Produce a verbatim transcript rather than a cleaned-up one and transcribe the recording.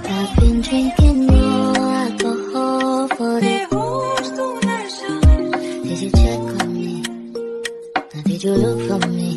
I've been drinking more alcohol for the Did you check on me? Now did you look for me?